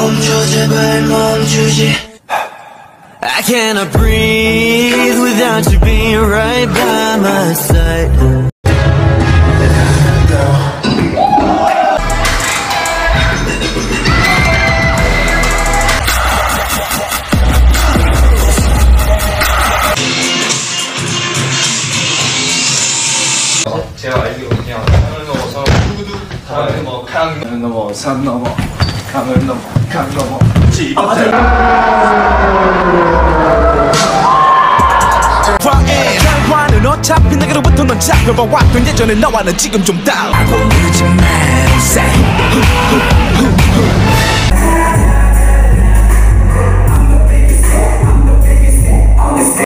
멈춰 제발 멈추지. I cannot breathe without you being right by my side. 제가 알기로 그냥 강을 넘어서 두구두 강을 넘어 강을 넘어 산 넘어 강을 넘어 강 넘어 집어대 결과는 어차피 내게로부터 넌 잡혀봐왔던 예전에 너와는 지금 좀 다르고 늦은 날 say